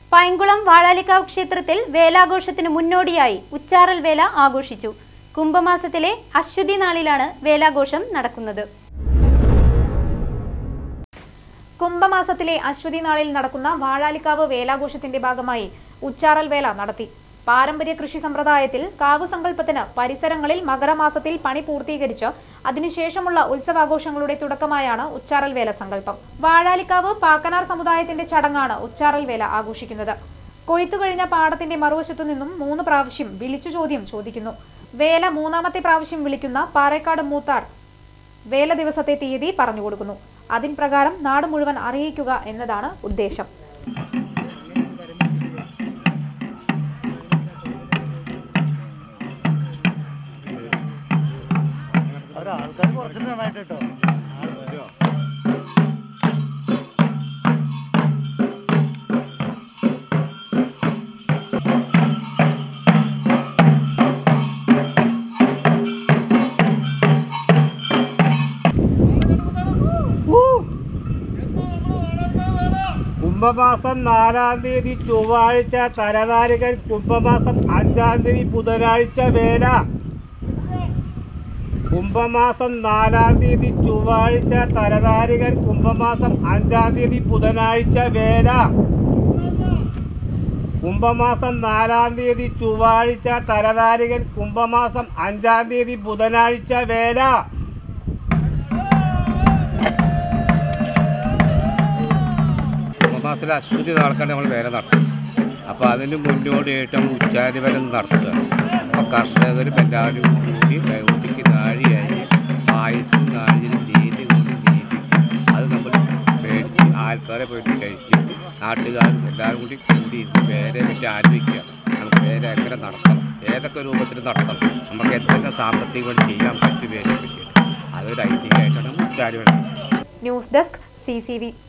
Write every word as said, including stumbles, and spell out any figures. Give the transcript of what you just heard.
പൈങ്കുളം വാഴാലിക്കാവ് ക്ഷേത്രത്തിൽ വേലാഘോഷത്തിന് മുന്നോടിയായി ഉച്ചാറൽ വേല ആഘോഷിച്ചു. കുംഭമാസത്തിലെ അശ്വതി നാളിലാണ് വേലാഘോഷം നടക്കുന്നത്. കുംഭമാസത്തിലെ അശ്വതി നാളിൽ നടക്കുന്ന വാഴാലിക്കാവ് വേലാഘോഷത്തിന്റെ ഭാഗമായി ഉച്ചാറൽ വേല നടത്തി. പാരമ്പര്യ കൃഷി സമ്പ്രദായത്തിൽ കാവ് സങ്കല്പത്തിന് പരിസരങ്ങളിൽ മകരമാസത്തിൽ പണി പൂർത്തീകരിച്ച് അതിനുശേഷമുള്ള ഉത്സവാഘോഷങ്ങളുടെ തുടക്കമായാണ് ഉച്ചാറൽ വേല സങ്കല്പം. വാഴാലിക്കാവ് പാക്കനാർ സമുദായത്തിന്റെ ചടങ്ങാണ് ഉച്ചാറൽ വേല ആഘോഷിക്കുന്നത്. കൊയ്ത്തു കഴിഞ്ഞ പാടത്തിന്റെ മറുവശത്തു നിന്നും മൂന്ന് പ്രാവശ്യം വിളിച്ചു ചോദ്യം ചോദിക്കുന്നു. വേല മൂന്നാമത്തെ പ്രാവശ്യം വിളിക്കുന്ന പാറേക്കാട് മൂത്താർ വേല ദിവസത്തെ തീയതി പറഞ്ഞു കൊടുക്കുന്നു. അതിൻ പ്രകാരം നാട് മുഴുവൻ അറിയിക്കുക എന്നതാണ് ഉദ്ദേശം. കുംഭമാസം നാലാം തീയതി ചൊവ്വാഴ്ച തലനാരികൻ. കുംഭമാസം അഞ്ചാം തീയതി ബുധനാഴ്ച വേല. കുംഭമാസം നാലാം തീയതി ചൊവ്വാഴ്ച തലനാരികൻ. കുംഭമാസം അഞ്ചാം തീയതി ബുധനാഴ്ച വേല. കുംഭമാസം നാലാം തീയതി ചൊവ്വാഴ്ച തലനാരികൻ. കുംഭമാസം അഞ്ചാം തീയതി ബുധനാഴ്ച വേല. കുംഭമാസത്തിലെ അശ്വതി നാൾക്കാണ് നമ്മൾ വേല നടത്തും. അപ്പോൾ അതിന് മുന്നോടിയായിട്ട് നമ്മൾ ഉച്ചാരി വേല നടത്തുക. അപ്പോൾ കർഷകരും എല്ലാവരും കൂടി പ്രകൃതിക്ക് നാഴിയായി പായസം നാഴിയും നീതി കൂടി നീതിച്ച് അത് നമ്മൾ മേടിച്ച് ആൾക്കാരെ പോയിട്ട് കഴിച്ച് നാട്ടുകാരും എല്ലാവരും കൂടി കൂടി വേരെ പറ്റി ആലോചിക്കുക. നമുക്ക് വേല എങ്ങനെ നടത്തണം, ഏതൊക്കെ രൂപത്തിൽ നടത്തണം, നമുക്ക് എന്തൊക്കെ സാമ്പത്തികമായി ചെയ്യാൻ പറ്റും വേലയെ പറ്റി. അതൊരു ഐതിഹ്യമായിട്ടാണ് ഉച്ചാരി വേല. News desk C C V.